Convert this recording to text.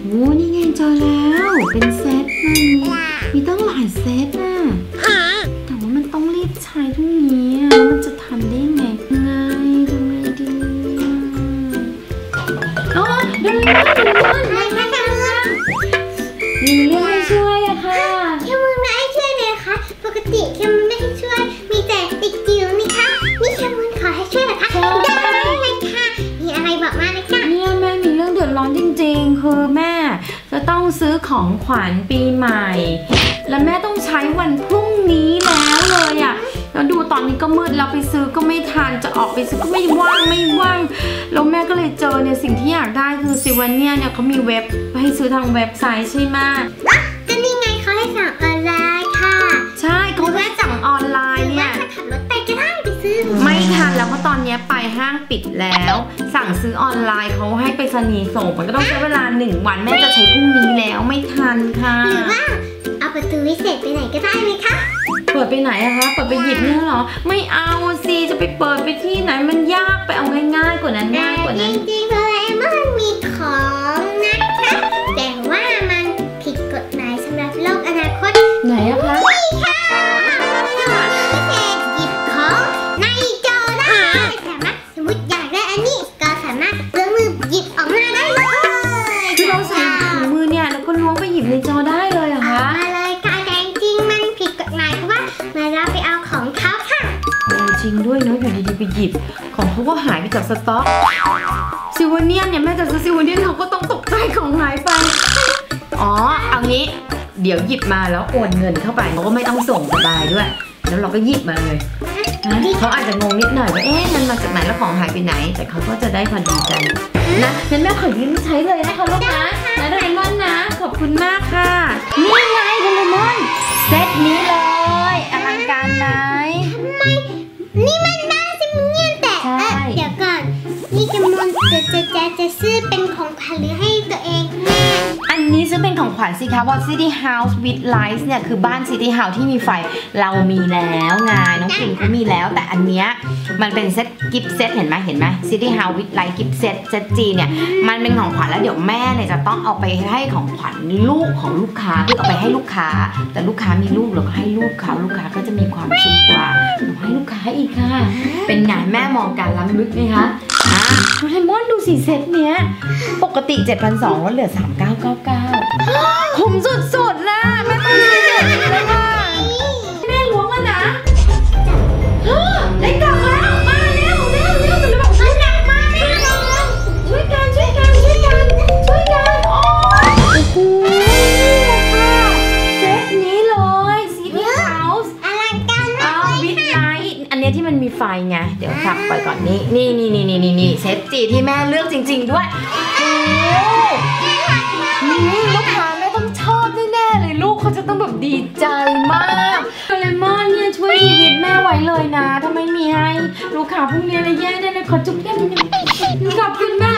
โอ้นี่ไงเจอแล้วเป็นเซตมีตั้งหลายเซตน่ะแต่ว่ามันต้องรีบใช้พรุ่งนี้แล้วมันจะทันได้ไงทำไงดีอ๋อเดินมีเรื่องให้ช่วยอะค่ะแค่มึงไม่ให้ช่วยเลยคะปกติแค่มึงไม่ให้ช่วยมีแต่เด็กจิ๋วนี่คะนี่แค่มึงขอให้ช่วยเหรอคะได้เลยค่ะมีอะไรบอกมาเลยค่ะเนี่ยแม่มีเรื่องเดือดร้อนจริงๆคือแม่จะต้องซื้อของขวัญปีใหม่และแม่ต้องใช้วันพรุ่งนี้แล้วเลยอะแล้วดูตอนนี้ก็มืดแล้วไปซื้อก็ไม่ทันจะออกไปซื้อก็ไม่ว่างแล้วแม่ก็เลยเจอเนี่ยสิ่งที่อยากได้คือซิวาเนี่ยเขามีเว็บให้ซื้อทางเว็บไซต์ใช่ไหมก็นี่ไงเขาให้สั่งออนไลน์ค่ะใช่เขาให้สั่งออนไลน์เนี่ยขับรถไปก็ได้ไปซื้อไม่ทันแล้วเพราะตอนนี้ไปห้างปิดแล้วสั่งซื้อออนไลน์เขาให้ไปรษณีย์ส่งมันก็ต้องใช้เวลา1 วันแม่จะใช้พรุ่งนี้แล้วไม่ทันค่ะหรือว่าเอาประตูวิเศษไปไหนก็ได้ไหมคะเปิดไปไหนอะคะเปิดไปหยิบเนี่ยเหรอไม่เอาสิจะไปเปิดไปที่ไหนมันยากไปเอาง่ายๆกว่านั้นง่ายกว่านั้นจริงๆเลยมันมีของนะคะแต่ว่ามันผิดกฎหมายสำหรับโลกอนาคตไหนอะคะนี่ค่ะพิเศษหยิบของในจอได้สามารถสมมติอยากได้อันนี้ก็สามารถเอื้อมมือหยิบออกมาได้เลยคือเราใส่ถุงมือเนี่ยแล้วก็ล้วงไปหยิบในจอได้เลยเหรอคะมาเลยค่ะแต่จริงๆมันผิดกฎหมายเพราะว่ามารับไปเอาของเขาค่ะจริงด้วยเนาะอยู่ดีๆไปหยิบของเขาก็หายไปจากสต็อกซิวาเนียนเนี่ยแม่จะซื้อซิวาเนียนเขาก็ต้องตกใจของหายไปอ๋อเอางี้เดี๋ยวหยิบมาแล้วโอนเงินเข้าไปเขาก็ไม่ต้องส่งสบายด้วยแล้วเราก็หยิบมาเลยเขาอาจจะงงนิดหน่อยว่ามันมาจากไหนแล้วของหายไปไหนแต่เขาก็จะได้พอดีกันนะงั้นแม่ขอยืมใช้เลยนะคะลูกนะโดเรมอนนะขอบคุณมากค่ะนี่ไงโดเรมอนเซตนี้เลยอลังการไหมนี่มันได้ซิมเนียนแต่เดี๋ยวก่อนนี่จะมุนจะซื้อเป็นของขวัญหรือให้ตัวเองแม่อันนี้ซื้อเป็นของขวัญสิคะเพราะ City House with Lights เนี่ยคือบ้าน City House ที่มีไฟเรามีแล้วไงน้องปิ่นก็มีแล้วแต่อันเนี้ยมันเป็นเซ็ตกิฟต์เซ็ตเห็นไหมCity House with Light กิฟต์เซ็ตจีเนี่ยมันเป็นของขวัญแล้วเดี๋ยวแม่เนี่ยจะต้องเอาไปให้ของขวัญลูกของลูกค้าคือเอาไปให้ลูกค้าแต่ลูกค้ามีลูกเราก็ให้ลูกเขาลูกค้าก็จะมีความสุขกว่าหนูให้ลูกค้าอีกค่ะเป็นไงแม่มองการล้ำลึกไหมคะโดเรมอนดูสิเซตเนี้ยปกติ 7,200 แล้วเหลือ 3,999 คุ้มสุดๆนะแม่ต้องซื้อเลยค่ะแม่ล้วงแล้วนะได้กล่องแล้วมาเร็วหนูเลยบอกช่วยกันมาเร็วช่วยกันโอ้โหค่ะเซตนี้เลย City House อลังการมากเลยค่ะอันนี้ที่มันมีไฟไงเดี๋ยวขับไปก่อนนี่เซตจีที่แม่เลือกจริงๆด้วยลูกค้าแม่ต้องชอบแน่ๆเลยลูกเขาจะต้องแบบดีใจมากโดเรมอนเนี่ยช่วยชีวิตแม่ไว้เลยนะถ้าไม่มีให้ลูกค้าพวกนี้เลยแย่แน่เลยขอจุ๊บแก้มนิดนึงขอบคุณแม่